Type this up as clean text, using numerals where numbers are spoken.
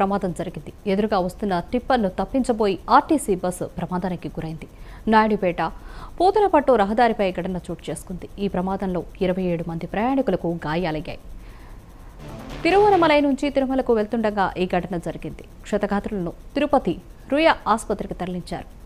ప్రమాదం జరిగింది. ఎదురుగా వస్తున్న టిప్పర్ను తప్పించబోయి ఆర్టీసీ బస్సు ప్రమాదానికి గురైంది. నాయుడుపేట పూతలపట్టు రహదారిపై ఘటన చోటు చేసుకుంది. ఈ ప్రమాదంలో 27 మంది ప్రయాణికులకు గాయాలయ్యాయి. తిరువనమలై నుంచి తిరుమలకు వెళ్తుండగా ఈ ఘటన జరిగింది. క్షతగాత్రులను తిరుపతి రుయా ఆసుపత్రికి తరలించారు.